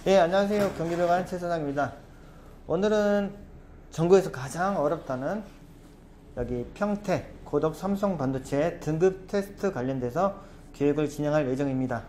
예, 안녕하세요. 경기도관 최선학입니다. 오늘은 전국에서 가장 어렵다는 여기 평택 고덕 삼성 반도체 등급 테스트 관련돼서 교육을 진행할 예정입니다.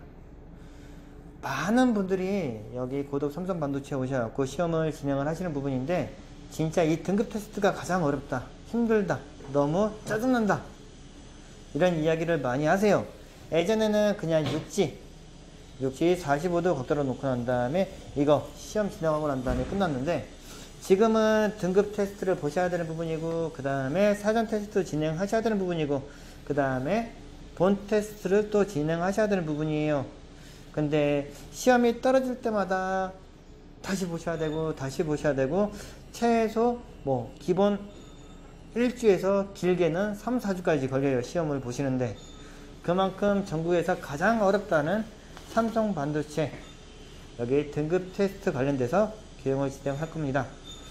많은 분들이 여기 고덕 삼성 반도체에 오셔갖고 시험을 진행을 하시는 부분인데, 진짜 이 등급 테스트가 가장 어렵다, 힘들다, 너무 짜증난다, 이런 이야기를 많이 하세요. 예전에는 그냥 육지 45도 각도로 놓고 난 다음에 이거 시험 진행하고 난 다음에 끝났는데, 지금은 등급 테스트를 보셔야 되는 부분이고, 그 다음에 사전 테스트 진행하셔야 되는 부분이고, 그 다음에 본 테스트를 또 진행하셔야 되는 부분이에요. 근데 시험이 떨어질 때마다 다시 보셔야 되고 다시 보셔야 되고, 최소 뭐 기본 1주에서 길게는 3, 4주까지 걸려요, 시험을 보시는데. 그만큼 전국에서 가장 어렵다는 삼성 반도체 여기 등급 테스트 관련돼서 교육을 진행할 겁니다.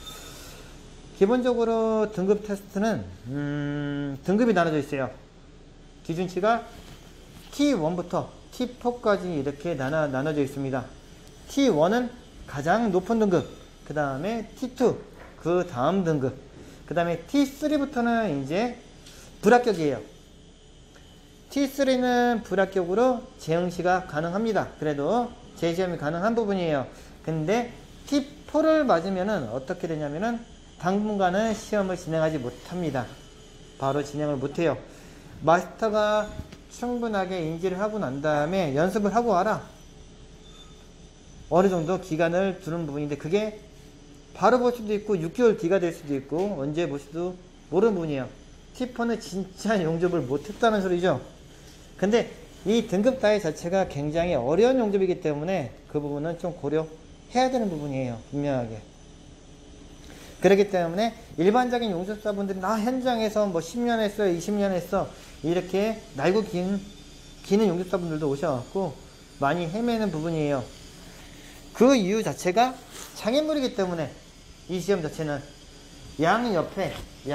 기본적으로 등급 테스트는 등급이 나눠져 있어요. 기준치가 T1부터 T4까지 이렇게 나눠져 있습니다. T1은 가장 높은 등급, 그 다음에 T2 그 다음 등급, 그 다음에 T3부터는 이제 불합격이에요. T3는 불합격으로 재응시가 가능합니다. 그래도 재시험이 가능한 부분이에요. 근데 T4를 맞으면은 어떻게 되냐면은 당분간은 시험을 진행하지 못합니다. 바로 진행을 못해요. 마스터가 충분하게 인지를 하고 난 다음에 연습을 하고 와라, 어느 정도 기간을 두는 부분인데, 그게 바로 볼 수도 있고 6개월 뒤가 될 수도 있고 언제 볼 수도 모르는 부분이에요. T4는 진짜 용접을 못했다는 소리죠. 근데 이 등급 따위 자체가 굉장히 어려운 용접이기 때문에 그 부분은 좀 고려해야 되는 부분이에요, 분명하게. 그렇기 때문에 일반적인 용접사분들이 나 현장에서 뭐 10년 했어, 20년 했어, 이렇게 날고 기는 용접사분들도 오셔갖고 많이 헤매는 부분이에요. 그 이유 자체가 장애물이기 때문에. 이 시험 자체는 양옆에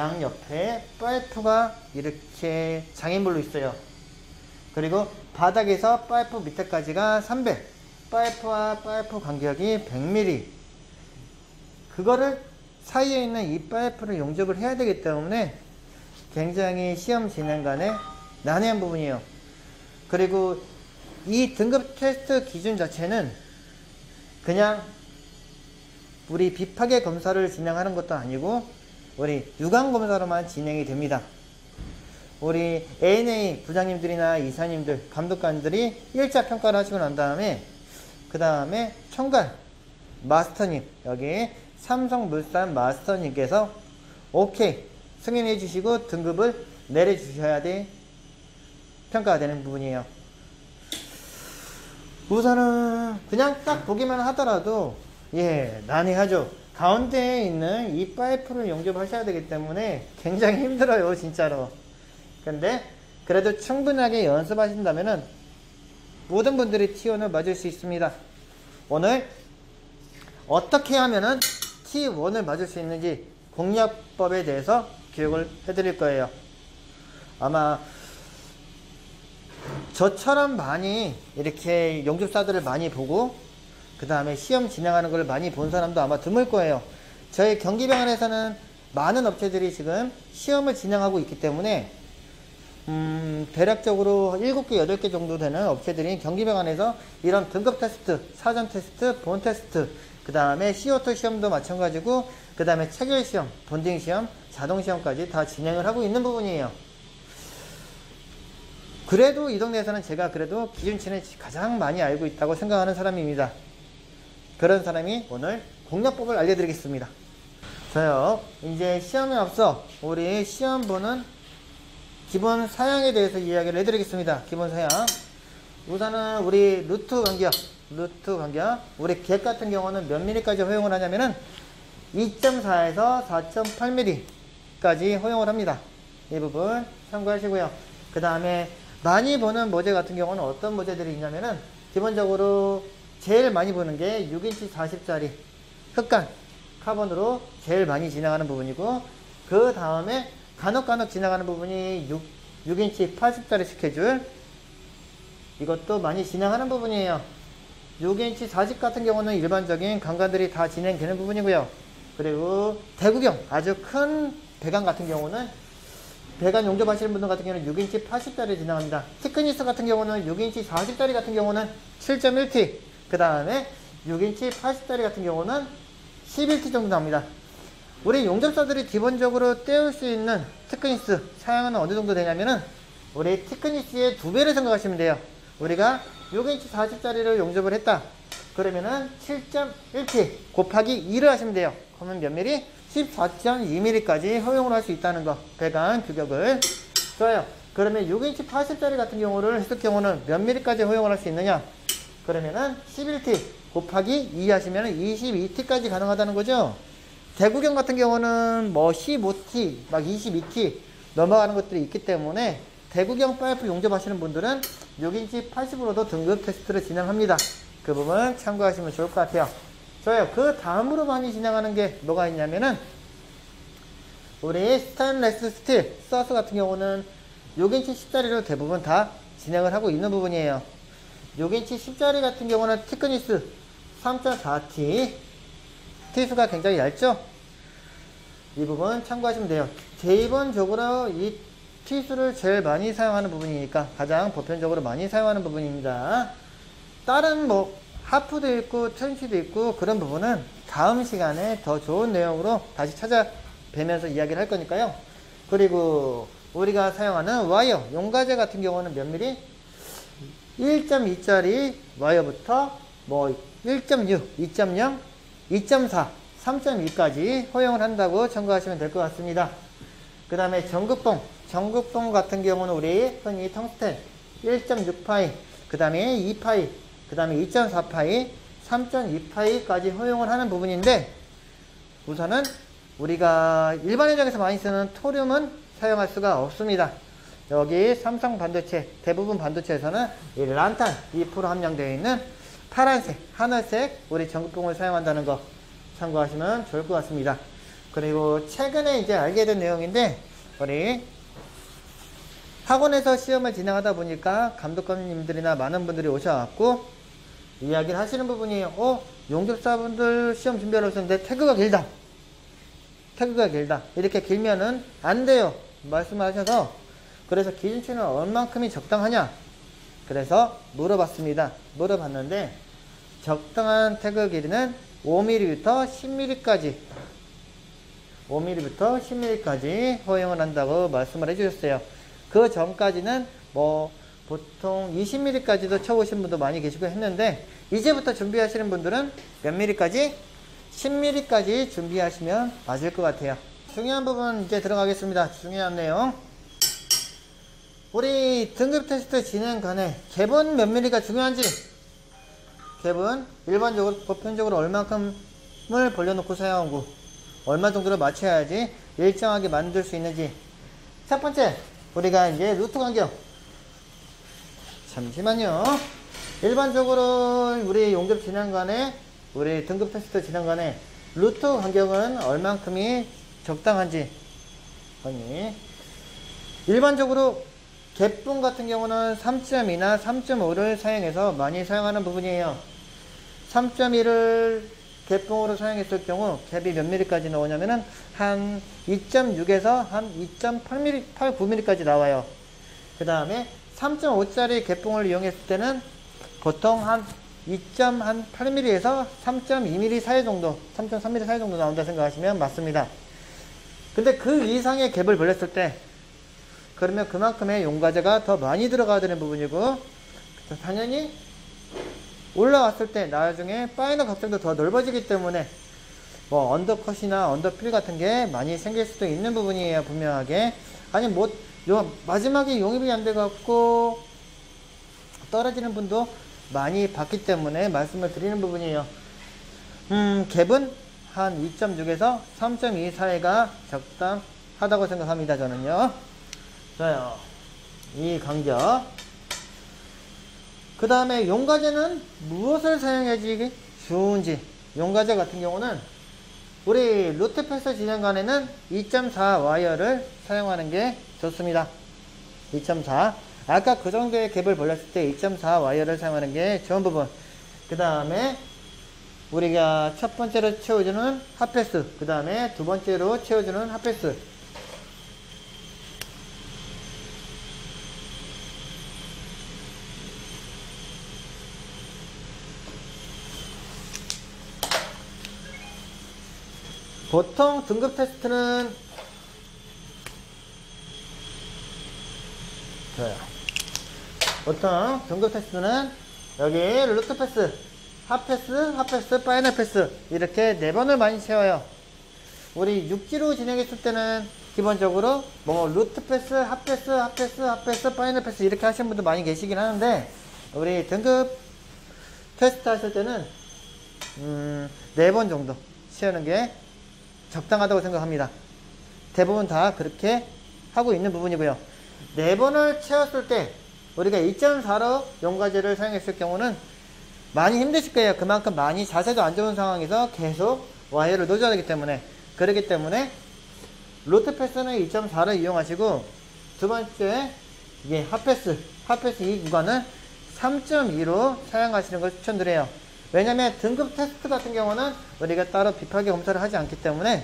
파이프가 이렇게 장애물로 있어요. 그리고 바닥에서 파이프 밑에까지가 300, 파이프와 파이프 간격이 100mm, 그거를 사이에 있는 이 파이프를 용접을 해야 되기 때문에 굉장히 시험 진행간에 난해한 부분이에요. 그리고 이 등급 테스트 기준 자체는 그냥 우리 비파괴 검사를 진행하는 것도 아니고 우리 유관 검사로만 진행이 됩니다. 우리 ANA 부장님들이나 이사님들, 감독관들이 1차 평가를 하시고 난 다음에, 그 다음에 총괄 마스터님, 여기 삼성물산 마스터님께서 오케이 승인해 주시고 등급을 내려 주셔야 돼 평가가 되는 부분이에요. 우선은 그냥 딱 보기만 하더라도 난해하죠. 가운데에 있는 이 파이프를 용접하셔야 되기 때문에 굉장히 힘들어요, 진짜로. 근데 그래도 충분하게 연습하신다면은 모든 분들이 T1을 맞을 수 있습니다. 오늘 어떻게 하면은 T1을 맞을 수 있는지 공략법에 대해서 교육을 해드릴 거예요. 아마 저처럼 많이 이렇게 용접사들을 많이 보고 그 다음에 시험 진행하는 걸 많이 본 사람도 아마 드물 거예요. 저희 경기병원에서는 많은 업체들이 지금 시험을 진행하고 있기 때문에 대략적으로 7개, 8개 정도 되는 업체들이 경기병원에서 이런 등급 테스트, 사전 테스트, 본 테스트, 그 다음에 CO2 시험도 마찬가지고, 그 다음에 체결 시험, 본딩 시험, 자동 시험까지 다 진행을 하고 있는 부분이에요. 그래도 이 동네에서는 제가 그래도 기준치는 가장 많이 알고 있다고 생각하는 사람입니다. 그런 사람이 오늘 공략법을 알려드리겠습니다. 저요, 이제 시험에 앞서 우리 시험 보는 기본 사양에 대해서 이야기를 해드리겠습니다. 기본 사양. 우선은 우리 루트 간격, 우리 객 같은 경우는 몇 mm까지 허용을 하냐면은 2.4에서 4.8mm까지 허용을 합니다. 이 부분 참고하시고요. 그 다음에 많이 보는 모재 같은 경우는 어떤 모재들이 있냐면은, 기본적으로 제일 많이 보는 게 6인치 40짜리 흑간 카본으로 제일 많이 진행하는 부분이고, 그 다음에 간혹 지나가는 부분이 6인치 80짜리 스케줄, 이것도 많이 진행하는 부분이에요. 6인치 40 같은 경우는 일반적인 강관들이 다 진행되는 부분이고요. 그리고 대구경 아주 큰 배관 같은 경우는 배관 용접하시는 분들 같은 경우는 6인치 80짜리 진행합니다. 티크니스 같은 경우는 6인치 40짜리 같은 경우는 7.1T, 그 다음에 6인치 80짜리 같은 경우는 11T 정도 나옵니다. 우리 용접사들이 기본적으로 떼울 수 있는 티크니스 사양은 어느 정도 되냐면은 우리 티크니스의 2배를 생각하시면 돼요. 우리가 6인치 40짜리를 용접을 했다. 그러면은 7.1T 곱하기 2를 하시면 돼요. 그러면 몇 미리? 14.2mm까지 허용을 할 수 있다는 거. 배관 규격을. 좋아요. 그러면 6인치 80짜리 같은 경우를 했을 경우는 몇 mm까지 허용을 할 수 있느냐? 그러면은 11T 곱하기 2 하시면은 22T까지 가능하다는 거죠. 대구경 같은 경우는 뭐 15T, 막 22T 넘어가는 것들이 있기 때문에 대구경 파이프 용접하시는 분들은 6인치 80으로도 등급 테스트를 진행합니다. 그 부분 참고하시면 좋을 것 같아요. 좋아요. 그 다음으로 많이 진행하는 게 뭐가 있냐면은 우리 스테인레스 스틸 서스 같은 경우는 6인치 10짜리로 대부분 다 진행을 하고 있는 부분이에요. 6인치 10짜리 같은 경우는 티크니스 3.4T T수가 굉장히 얇죠? 이 부분 참고하시면 돼요. 기본적으로 이 T수를 제일 많이 사용하는 부분이니까 가장 보편적으로 많이 사용하는 부분입니다. 다른 뭐 하프도 있고 트렌치도 있고 그런 부분은 다음 시간에 더 좋은 내용으로 다시 찾아뵈면서 이야기를 할 거니까요. 그리고 우리가 사용하는 와이어 용가제 같은 경우는 몇 미리? 1.2짜리 와이어부터 뭐 1.6, 2.0, 2.4, 3.2까지 허용을 한다고 참고하시면 될 것 같습니다. 그 다음에 전극봉 같은 경우는 우리 흔히 텅스텐 1.6파이, 그 다음에 2파이, 그 다음에 2.4파이, 3.2파이까지 허용을 하는 부분인데 우선은 우리가 일반 현장에서 많이 쓰는 토륨은 사용할 수가 없습니다. 여기 삼성 반도체, 대부분 반도체에서는 이 란탄 2% 함량되어 있는 파란색, 하늘색 우리 전극봉을 사용한다는 거 참고하시면 좋을 것 같습니다. 그리고 최근에 이제 알게 된 내용인데 우리 학원에서 시험을 진행하다 보니까 감독관님들이나 많은 분들이 오셔갖고 이야기를 하시는 부분이에요. 용접사분들 시험 준비하러 오셨는데 태그가 길다. 이렇게 길면은 안 돼요. 말씀을 하셔서 그래서 기준치는 얼만큼이 적당하냐? 그래서 물어봤습니다. 물어봤는데 적당한 태그 길이는 5mm부터 10mm까지 허용을 한다고 말씀을 해주셨어요. 그 전까지는 뭐 보통 20mm까지도 쳐보신 분도 많이 계시고 했는데 이제부터 준비하시는 분들은 몇 mm까지? 10mm까지 준비하시면 맞을 것 같아요. 중요한 부분 이제 들어가겠습니다. 중요한 내용. 우리 등급 테스트 진행간에 갭은 몇 mm가 중요한지, 갭은 일반적으로 보편적으로 얼마큼을 벌려놓고 사용하고 얼마 정도로 맞춰야지 일정하게 만들 수 있는지. 첫 번째 우리가 이제 루트 간격. 잠시만요. 일반적으로 우리 용접 진행간에 우리 등급 테스트 진행간에 루트 간격은 얼만큼이 적당한지. 일반적으로 갭분 같은 경우는 3.2나 3.5를 사용해서 많이 사용하는 부분이에요. 3.2를 갭붕으로 사용했을 경우 갭이 몇 mm까지 나오냐면은 한 2.6에서 한 2.8mm, 8, 9mm까지 나와요. 그 다음에 3.5짜리 갭붕을 이용했을 때는 보통 한 2.8mm에서 3.2mm 사이 정도, 3.3mm 사이 정도 나온다 생각하시면 맞습니다. 근데 그 이상의 갭을 벌렸을 때 그러면 그만큼의 용가제가 더 많이 들어가야 되는 부분이고, 당연히 올라왔을 때 나중에 파이널 각장도 더 넓어지기 때문에 뭐 언더컷이나 언더필 같은 게 많이 생길 수도 있는 부분이에요. 분명하게. 아니 뭐 마지막에 용입이 안 돼 갖고 떨어지는 분도 많이 봤기 때문에 말씀을 드리는 부분이에요. 갭은 한 2.6에서 3.2 사이가 적당하다고 생각합니다. 저는요. 자요, 이 간격. 그 다음에 용가제는 무엇을 사용해야지 좋은지. 용가제 같은 경우는 우리 루트패스 진행간에는 2.4 와이어를 사용하는 게 좋습니다. 2.4. 아까 그 정도의 갭을 벌렸을 때 2.4 와이어를 사용하는 게 좋은 부분. 그 다음에 우리가 첫 번째로 채워주는 핫패스, 그 다음에 두 번째로 채워주는 핫패스. 보통 등급 테스트는 보통 등급 테스트는 여기 루트 패스, 핫패스, 핫패스, 파이널 패스 이렇게 4번을 많이 채워요. 우리 육지로 진행했을 때는 기본적으로 뭐 루트 패스, 핫패스, 핫패스, 핫패스, 파이널 패스 이렇게 하시는 분도 많이 계시긴 하는데, 우리 등급 테스트 하실 때는 4번 정도 채우는 게 적당하다고 생각합니다. 대부분 다 그렇게 하고 있는 부분이고요. 4번을 채웠을 때 우리가 2.4로 용과제를 사용했을 경우는 많이 힘드실 거예요. 그만큼 많이 자세도 안 좋은 상황에서 계속 와이어를 놓아야 되기 때문에. 그렇기 때문에 루트 패스는 2.4를 이용하시고, 두 번째 이게 핫패스 이 구간은 3.2로 사용하시는 걸 추천드려요. 왜냐면 등급 테스트 같은 경우는 우리가 따로 빗하게 검사를 하지 않기 때문에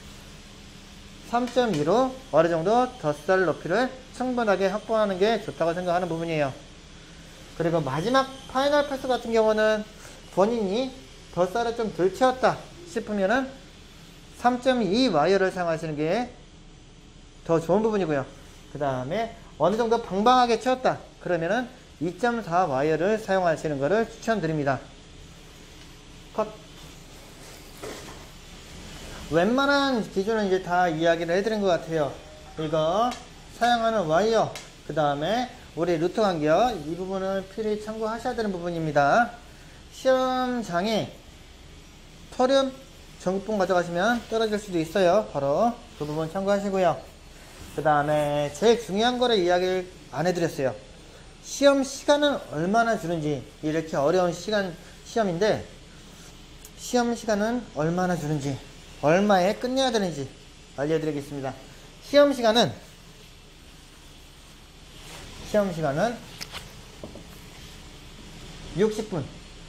3.2로 어느 정도 덧살 높이를 충분하게 확보하는 게 좋다고 생각하는 부분이에요. 그리고 마지막 파이널 패스 같은 경우는 본인이 덧살을 좀 덜 채웠다 싶으면은 3.2 와이어를 사용하시는 게 더 좋은 부분이고요. 그 다음에 어느 정도 방방하게 채웠다 그러면은 2.4 와이어를 사용하시는 것을 추천드립니다. 컷. 웬만한 기준은 이제 다 이야기를 해드린 것 같아요. 이거 사용하는 와이어, 그 다음에 우리 루트 간격, 이 부분은 필히 참고하셔야 되는 부분입니다. 시험장에 torium 전구봉 가져가시면 떨어질 수도 있어요. 바로 그 부분 참고하시고요. 그 다음에 제일 중요한 거를 이야기를 안 해드렸어요. 시험 시간은 얼마나 주는지. 이렇게 어려운 시험인데 시험 시간은 얼마나 주는지, 얼마에 끝내야 되는지 알려드리겠습니다. 시험 시간은 60분.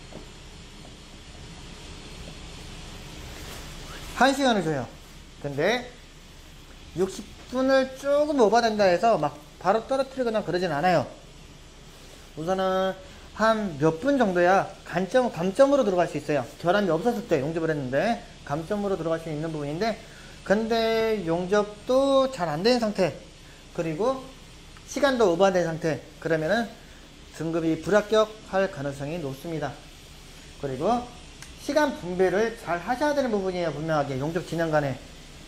1시간을 줘요. 근데 60분을 조금 오버된다 해서 막 바로 떨어뜨리거나 그러진 않아요. 우선은 한 몇 분 정도야 감점으로 들어갈 수 있어요. 결함이 없었을 때 용접을 했는데 감점으로 들어갈 수 있는 부분인데, 근데 용접도 잘 안 된 상태, 그리고 시간도 오버된 상태, 그러면은 등급이 불합격할 가능성이 높습니다. 그리고 시간 분배를 잘 하셔야 되는 부분이에요. 분명하게 용접 진행 간에.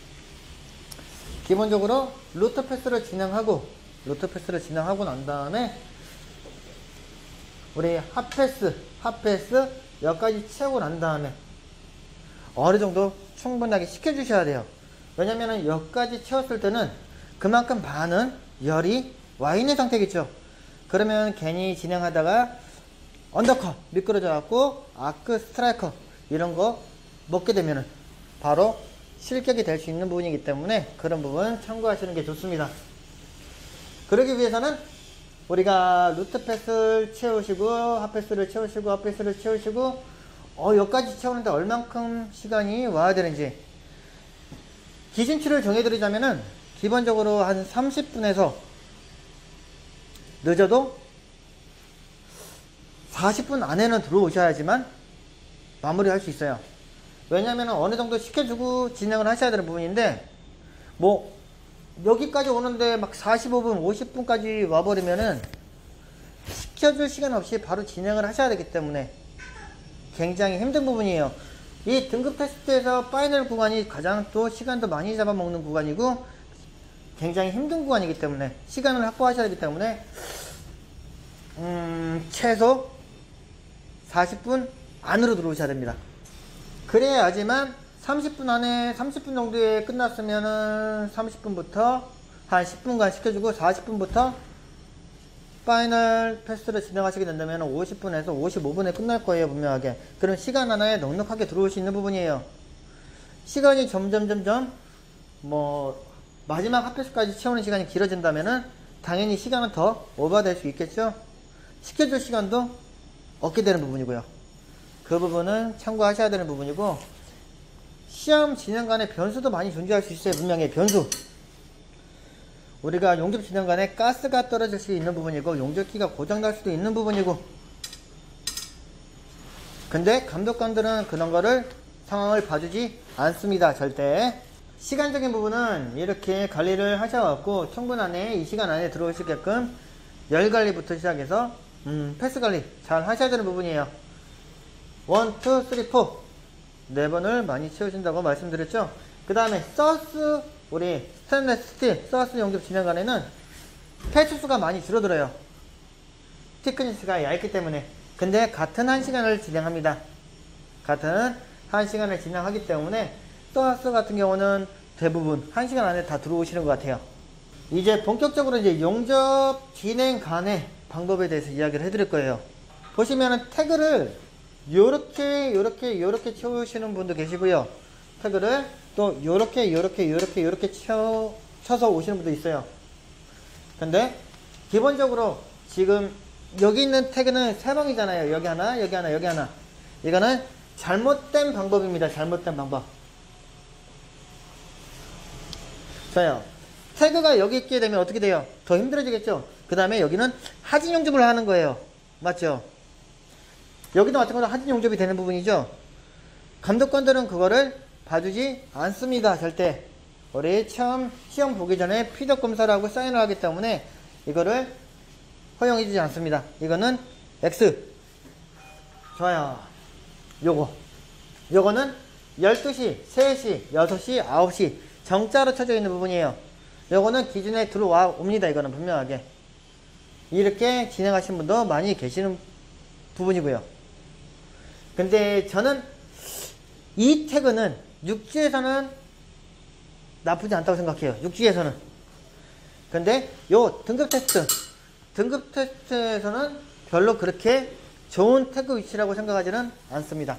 기본적으로 루트 패스를 진행하고 난 다음에 우리 핫패스 여기까지 채우고 난 다음에 어느 정도 충분하게 식혀주셔야 돼요. 왜냐면은 여기까지 채웠을 때는 그만큼 많은 열이 와 있는 상태겠죠. 그러면 괜히 진행하다가 언더컷 미끄러져 갖고 아크 스트라이커 이런 거 먹게 되면은 바로 실격이 될 수 있는 부분이기 때문에 그런 부분 참고하시는 게 좋습니다. 그러기 위해서는 우리가 루트 패스를 채우시고 핫패스를 채우시고 여기까지 채우는데 얼만큼 시간이 와야 되는지 기준치를 정해드리자면은 기본적으로 한 30분에서 늦어도 40분 안에는 들어오셔야지만 마무리할 수 있어요. 왜냐면 어느 정도 시켜주고 진행을 하셔야 되는 부분인데, 뭐 여기까지 오는데 막 45분 50분까지 와버리면은 시켜줄 시간 없이 바로 진행을 하셔야 되기 때문에 굉장히 힘든 부분이에요. 이 등급 테스트에서 파이널 구간이 가장 또 시간도 많이 잡아먹는 구간이고 굉장히 힘든 구간이기 때문에 시간을 확보하셔야 되기 때문에 최소 40분 안으로 들어오셔야 됩니다. 그래야지만 30분 안에 30분 정도에 끝났으면은 30분부터 한 10분간 시켜주고 40분부터 파이널 패스를 진행하시게 된다면 50분에서 55분에 끝날 거예요. 분명하게. 그럼 시간 하나에 넉넉하게 들어올 수 있는 부분이에요. 시간이 점점 뭐 마지막 핫패스까지 채우는 시간이 길어진다면은 당연히 시간은 더 오버될 수 있겠죠. 시켜줄 시간도 얻게 되는 부분이고요. 그 부분은 참고하셔야 되는 부분이고, 시험 진행 간에 변수도 많이 존재할 수 있어요. 분명히 변수. 우리가 용접 진행 간에 가스가 떨어질 수 있는 부분이고, 용접기가 고장날 수도 있는 부분이고, 근데 감독관들은 그런 거를 상황을 봐주지 않습니다. 절대. 시간적인 부분은 이렇게 관리를 하셔갖고 충분하게 이 시간 안에 들어오시게끔 열 관리부터 시작해서 패스 관리 잘 하셔야 되는 부분이에요. 1, 2, 3, 4 4번을 많이 채우신다고 말씀드렸죠. 그 다음에 서스, 우리 스테인리스 스틸 서스 용접 진행간에는 패치수가 많이 줄어들어요. 티크니스가 얇기 때문에. 근데 같은 1시간을 진행합니다. 같은 1시간을 진행하기 때문에 서스 같은 경우는 대부분 1시간 안에 다 들어오시는 것 같아요. 이제 본격적으로 이제 용접 진행 간의 방법에 대해서 이야기를 해드릴 거예요. 보시면은 태그를 요렇게 채우시는 분도 계시고요. 태그를 또 요렇게 쳐서 오시는 분도 있어요. 근데 기본적으로 지금 여기 있는 태그는 3방이잖아요. 여기 하나, 여기 하나, 여기 하나. 이거는 잘못된 방법입니다. 잘못된 방법. 자요. 태그가 여기 있게 되면 어떻게 돼요? 더 힘들어지겠죠? 그 다음에 여기는 하진 용접을 하는 거예요. 맞죠? 여기도 마찬가지로 하진 용접이 되는 부분이죠. 감독관들은 그거를 봐주지 않습니다. 절대. 우리 처음 시험 보기 전에 피덕 검사를 하고 사인을 하기 때문에 이거를 허용해주지 않습니다. 이거는 X. 좋아요. 요거는 12시, 3시, 6시, 9시 정자로 쳐져 있는 부분이에요. 요거는 기준에 들어와 옵니다. 이거는 분명하게. 이렇게 진행하시는 분도 많이 계시는 부분이고요. 근데 저는 이 태그는 육지에서는 나쁘지 않다고 생각해요. 육지에서는. 근데 요 등급 테스트에서는 별로 그렇게 좋은 태그 위치라고 생각하지는 않습니다.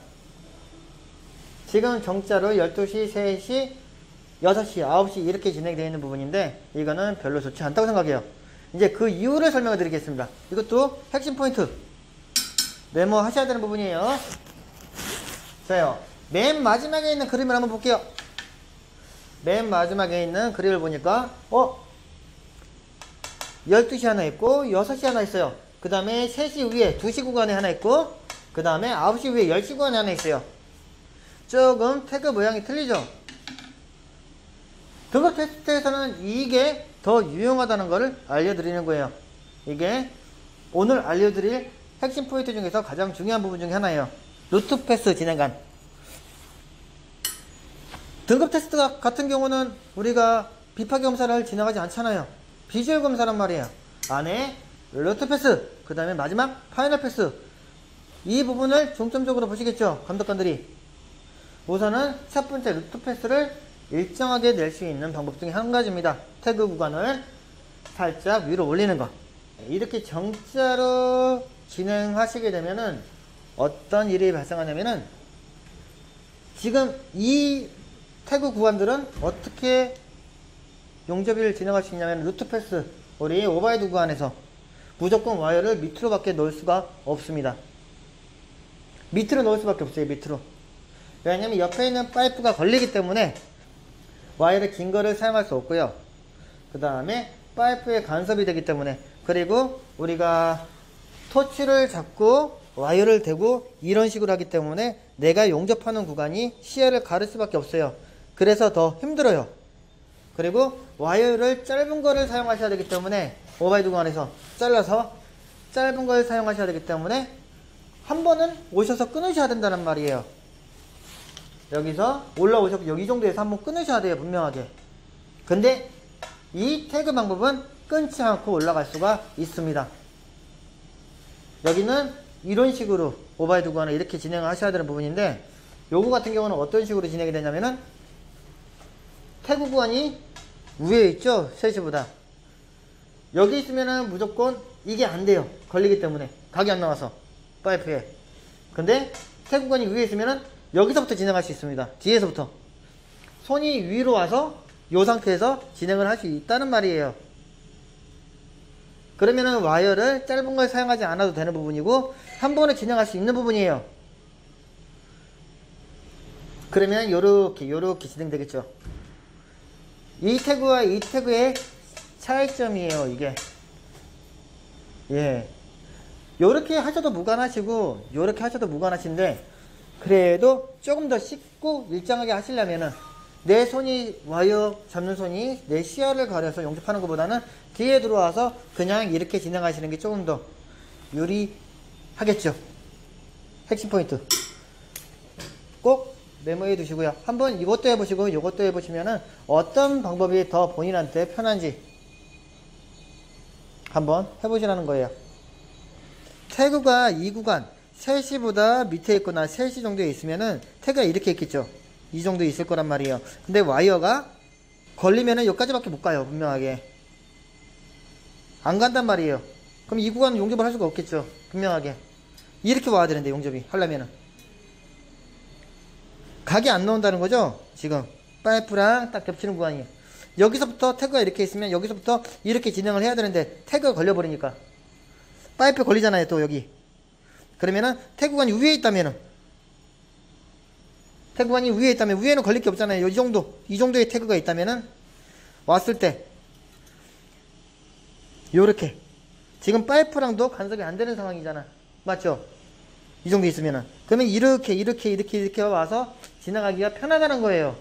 지금 정자로 12시, 3시, 6시, 9시 이렇게 진행되어 있는 부분인데 이거는 별로 좋지 않다고 생각해요. 이제 그 이유를 설명을 드리겠습니다. 이것도 핵심 포인트 메모 하셔야 되는 부분이에요. 자요. 맨 마지막에 있는 그림을 한번 볼게요. 맨 마지막에 있는 그림을 보니까 12시 하나 있고 6시 하나 있어요. 그 다음에 3시 위에 2시 구간에 하나 있고 그 다음에 9시 위에 10시 구간에 하나 있어요. 조금 태그 모양이 틀리죠. 등급 테스트에서는 이게 더 유용하다는 것을 알려드리는 거예요. 이게 오늘 알려드릴 핵심 포인트 중에서 가장 중요한 부분 중에 하나예요. 루트 패스 진행간. 등급 테스트 같은 경우는 우리가 비파기 검사를 진행하지 않잖아요. 비주얼 검사란 말이에요. 안에 루트 패스, 그 다음에 마지막 파이널 패스. 이 부분을 중점적으로 보시겠죠. 감독관들이. 우선은 첫 번째 루트 패스를 일정하게 낼 수 있는 방법 중에 한 가지입니다. 태그 구간을 살짝 위로 올리는 거. 이렇게 정자로 진행하시게 되면은 어떤 일이 발생하냐면은 지금 이 태그 구간들은 어떻게 용접을 진행할 수 있냐면 루트 패스, 우리 오버헤드 구간에서 무조건 와이어를 밑으로 밖에 넣을 수가 없습니다. 밑으로 넣을 수밖에 없어요. 밑으로. 왜냐면 옆에 있는 파이프가 걸리기 때문에 와이어를 긴 거를 사용할 수 없고요. 그 다음에 파이프에 간섭이 되기 때문에, 그리고 우리가 토치를 잡고 와이어를 대고 이런 식으로 하기 때문에 내가 용접하는 구간이 시야를 가릴 수밖에 없어요. 그래서 더 힘들어요. 그리고 와이어를 짧은 거를 사용하셔야 되기 때문에 오버헤드 구간에서 잘라서 짧은 걸 사용하셔야 되기 때문에 한 번은 오셔서 끊으셔야 된다는 말이에요. 여기서 올라오셔서 여기 정도에서 한번 끊으셔야 돼요. 분명하게. 근데 이 태그 방법은 끊지 않고 올라갈 수가 있습니다. 여기는 이런 식으로 오버헤드 구간을 이렇게 진행을 하셔야 되는 부분인데, 요거 같은 경우는 어떤 식으로 진행이 되냐면은 태그 구간이 위에 있죠. 3시보다. 여기 있으면은 무조건 이게 안 돼요. 걸리기 때문에. 각이 안 나와서. 파이프에. 근데 태그 구간이 위에 있으면은 여기서부터 진행할 수 있습니다. 뒤에서부터. 손이 위로 와서 이 상태에서 진행을 할 수 있다는 말이에요. 그러면은 와이어를 짧은 걸 사용하지 않아도 되는 부분이고 한 번에 진행할 수 있는 부분이에요. 그러면 요렇게 진행되겠죠. 이 태그와 이 태그의 차이점이에요, 이게. 예. 요렇게 하셔도 무관하시고, 요렇게 하셔도 무관하신데, 그래도 조금 더 쉽고 일정하게 하시려면은, 내 손이, 와이어 잡는 손이 내 시야를 가려서 용접하는 것보다는 뒤에 들어와서 그냥 이렇게 진행하시는 게 조금 더 유리하겠죠. 핵심 포인트. 꼭 메모해 두시고요. 한번 이것도 해보시고 이것도 해보시면은 어떤 방법이 더 본인한테 편한지 한번 해보시라는 거예요. 태그가 이 구간 3시보다 밑에 있거나 3시 정도에 있으면은 태그가 이렇게 있겠죠. 이 정도 있을 거란 말이에요. 근데 와이어가 걸리면은 여기까지밖에 못 가요. 분명하게 안 간단 말이에요. 그럼 이 구간은 용접을 할 수가 없겠죠. 분명하게 이렇게 와야 되는데 용접이 하려면은 각이 안 나온다는 거죠. 지금 파이프랑 딱 겹치는 구간이 여기서부터 태그가 이렇게 있으면 여기서부터 이렇게 진행을 해야 되는데 태그가 걸려버리니까 파이프에 걸리잖아요. 또 여기 그러면은 태그관이 위에 있다면은 위에는 걸릴 게 없잖아요. 이 정도의 태그가 있다면은 왔을 때 요렇게 지금 파이프랑도 간섭이 안 되는 상황이잖아. 맞죠? 이 정도 있으면은 그러면 이렇게 와서 지나가기가 편하다는 거예요.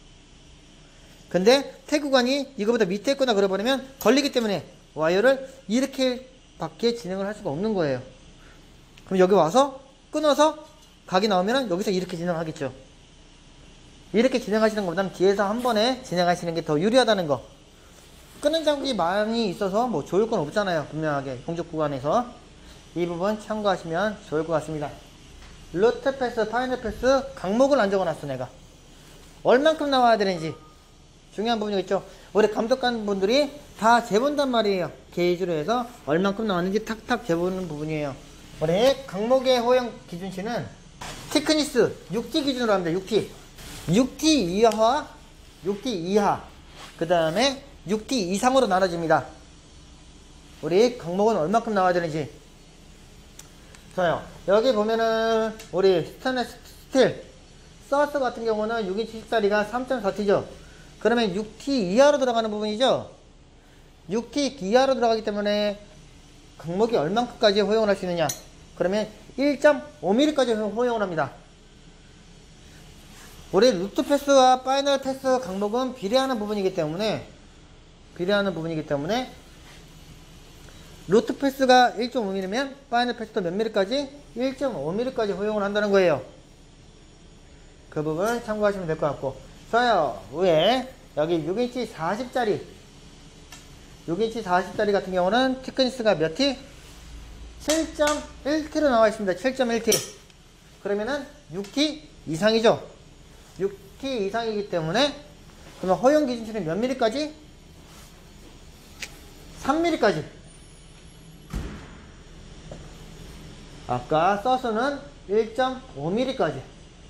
근데 태그관이 이거보다 밑에 있거나 그래버리면 걸리기 때문에 와이어를 이렇게 밖에 진행을 할 수가 없는 거예요. 그럼 여기 와서 끊어서 각이 나오면은 여기서 이렇게 진행하겠죠. 이렇게 진행하시는 것보다는 뒤에서 한 번에 진행하시는 게 더 유리하다는 거. 끄는 장비 많이 있어서 뭐 좋을 건 없잖아요. 분명하게 용접 구간에서 이 부분 참고하시면 좋을 것 같습니다. 루트 패스, 파이널 패스 강목을 안 적어놨어 내가. 얼만큼 나와야 되는지 중요한 부분이겠죠. 우리 감독관 분들이 다 재본단 말이에요. 게이지로 해서 얼만큼 나왔는지 탁탁 재보는 부분이에요. 우리 강목의 호영 기준치는 티크니스 6T 기준으로 합니다. 6T 이하 그 다음에 6T 이상으로 나눠집니다. 우리 강목은 얼만큼 나와야 되는지. 좋아요. 여기 보면은 우리 스테인리스 스틸 서스 같은 경우는 6인치 식자리가 3.4T죠. 그러면 6T 이하로 들어가는 부분이죠. 6T 이하로 들어가기 때문에 강목이 얼만큼까지 허용을 할 수 있느냐. 그러면 1.5mm까지 허용을 합니다. 우리 루트 패스와 파이널 패스 강목은 비례하는 부분이기 때문에 루트 패스가 1.5mm면 파이널 패스도 몇 mm까지? 1.5mm까지 허용을 한다는 거예요. 그 부분 참고하시면 될 것 같고. 좋아요. 위에 여기 6인치 40짜리 같은 경우는 티크니스가 몇 T? 7.1T로 나와 있습니다. 7.1T. 그러면은 6T 이상이죠. 6T 이상이기 때문에 그러면 허용 기준치는 몇 mm까지? 3mm까지. 아까 서스는 1.5mm까지.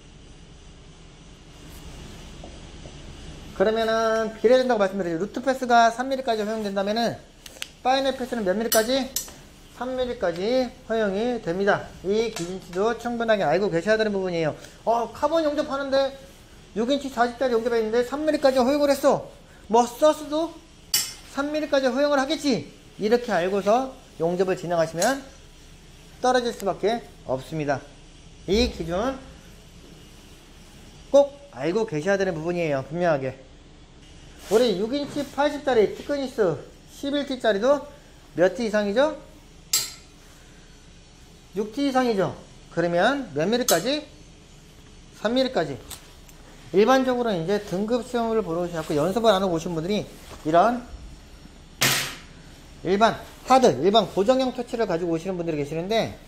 그러면은 비례된다고 말씀드렸죠. 루트 패스가 3mm까지 허용된다면은 파이널 패스는 몇 mm까지? 3mm까지 허용이 됩니다. 이 기준치도 충분하게 알고 계셔야 되는 부분이에요. 카본 용접하는데 6인치 40짜리 용접해 있는데 3mm까지 허용을 했어. 뭐 서스도 3mm까지 허용을 하겠지. 이렇게 알고서 용접을 진행하시면 떨어질 수밖에 없습니다. 이 기준 꼭 알고 계셔야 되는 부분이에요. 분명하게. 우리 6인치 80짜리 티크니스 11T짜리도 몇 T 이상이죠? 6T 이상이죠. 그러면 몇 mm까지? 3mm까지. 일반적으로 이제 등급 시험을 보러 오셔서 연습을 안 하고 오신 분들이 이런 일반 고정형 토치를 가지고 오시는 분들이 계시는데,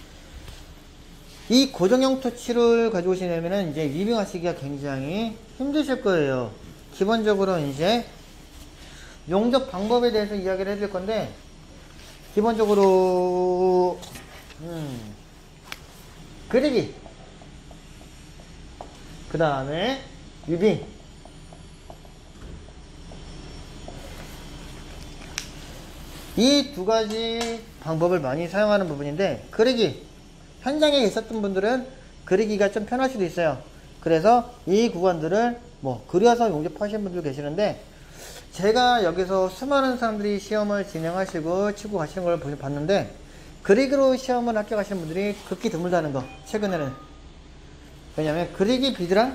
이 고정형 토치를 가지고 오시려면은 이제 리빙하시기가 굉장히 힘드실 거예요. 기본적으로 이제 용접 방법에 대해서 이야기를 해드릴 건데, 기본적으로 그리기, 그 다음에 유빙, 이 두 가지 방법을 많이 사용하는 부분인데, 그리기 현장에 있었던 분들은 그리기가 좀 편할 수도 있어요. 그래서 이 구간들을 뭐 그려서 용접하시는 분들 계시는데, 제가 여기서 수많은 사람들이 시험을 진행하시고 치고 가시는 걸 봤는데, 그리기로 시험을 합격하시는 분들이 극히 드물다는 거, 최근에는. 왜냐면 그리기 비드랑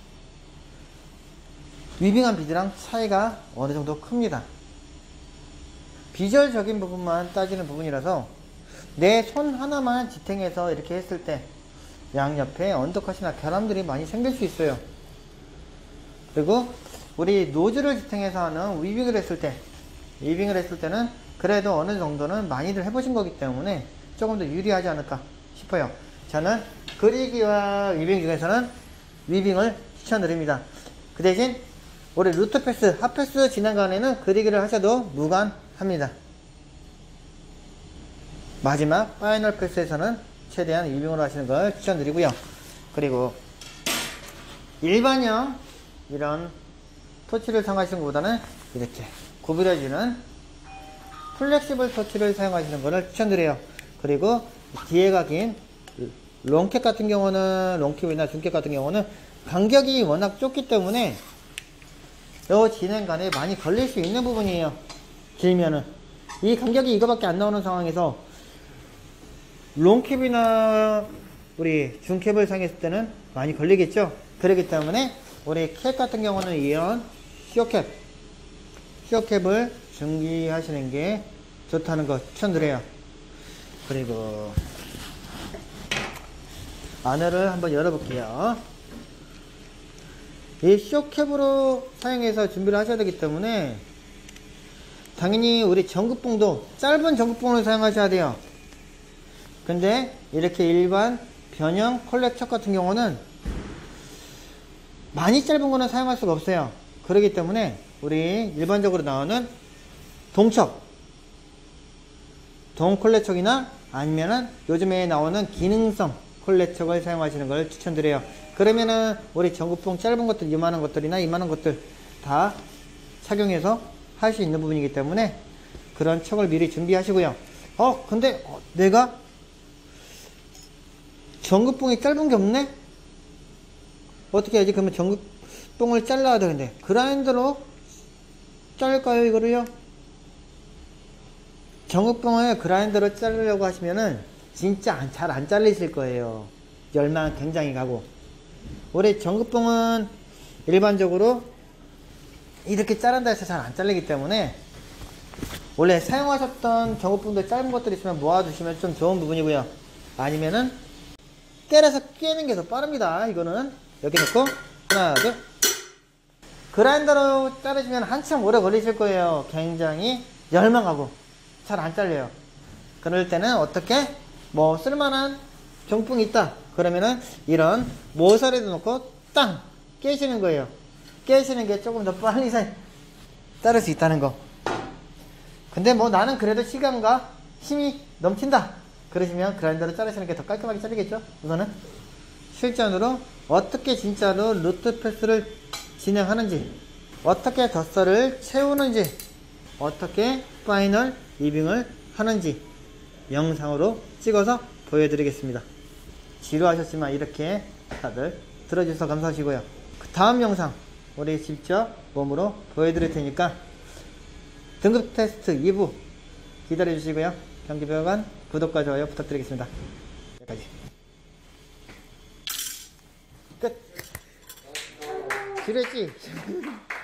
위빙한 비드랑 차이가 어느 정도 큽니다. 비주얼적인 부분만 따지는 부분이라서 내 손 하나만 지탱해서 이렇게 했을 때 양옆에 언더컷이나 결함들이 많이 생길 수 있어요. 그리고 우리 노즐을 지탱해서 하는 위빙을 했을 때는 그래도 어느 정도는 많이들 해보신 거기 때문에 조금 더 유리하지 않을까 싶어요. 저는 그리기와 위빙 중에서는 위빙을 추천드립니다. 그 대신 우리 루트 패스, 핫패스 진행간에는 그리기를 하셔도 무관합니다. 마지막 파이널 패스에서는 최대한 위빙으로 하시는 걸 추천드리고요. 그리고 일반형 이런 토치를 사용하시는 것보다는 이렇게 구부려지는 플렉시블 토치를 사용하시는 것을 추천드려요. 그리고 뒤에가 긴 롱캡 같은 경우는, 롱캡이나 중캡 같은 경우는 간격이 워낙 좁기 때문에 요 진행간에 많이 걸릴 수 있는 부분이에요. 길면은 이 간격이 이거밖에 안 나오는 상황에서 롱캡이나 우리 중캡을 사용했을 때는 많이 걸리겠죠. 그렇기 때문에 우리 캡 같은 경우는 이런 쇼캡을 준비하시는 게 좋다는 거 추천드려요. 그리고 안을 한번 열어볼게요. 이 쇼캡으로 사용해서 준비를 하셔야 되기 때문에 당연히 우리 전구봉도 짧은 전구봉을 사용하셔야 돼요. 근데 이렇게 일반 변형 콜렉터 같은 경우는 많이 짧은 거는 사용할 수가 없어요. 그렇기 때문에 우리 일반적으로 나오는 동척, 동콜레척이나 아니면은 요즘에 나오는 기능성 콜레척을 사용하시는 걸 추천드려요. 그러면은 우리 전구봉 짧은 것들, 이만한 것들이나 이만한 것들 다 착용해서 할 수 있는 부분이기 때문에 그런 척을 미리 준비하시고요. 근데 내가 전구봉이 짧은 게 없네? 어떻게 해야지? 그러면 전구봉을 잘라야 되는데 그라인더로 자를까요, 이거를요? 전구봉을 그라인더로 자르려고 하시면은 진짜 잘 안 잘리실 거예요. 열만 굉장히 가고. 우리 전구봉은 일반적으로 이렇게 자른다 해서 잘 안 잘리기 때문에 원래 사용하셨던 전구봉도 짧은 것들이 있으면 모아두시면 좀 좋은 부분이고요. 아니면은 때려서 깨는 게 더 빠릅니다. 이거는 여기 놓고 하나, 둘. 그라인더로 자르시면 한참 오래 걸리실 거예요. 굉장히 열망하고 잘 안 잘려요. 그럴 때는 어떻게 뭐 쓸만한 정품이 있다 그러면은 이런 모서리도 놓고 땅 깨시는 거예요. 깨시는 게 조금 더 빨리 자를 수 있다는 거. 근데 뭐 나는 그래도 시간과 힘이 넘친다 그러시면 그라인더로 자르시는 게 더 깔끔하게 자르겠죠. 우선은 실전으로 어떻게 진짜로 루트 패스를 진행하는지, 어떻게 덧설을 채우는지, 어떻게 파이널 리빙을 하는지 영상으로 찍어서 보여드리겠습니다. 지루하셨지만 이렇게 다들 들어주셔서 감사하시고요. 그 다음 영상 우리 직접 몸으로 보여드릴 테니까 등급 테스트 2부 기다려주시고요. 경기병원 구독과 좋아요 부탁드리겠습니다. 여기까지 끝. 지루했지?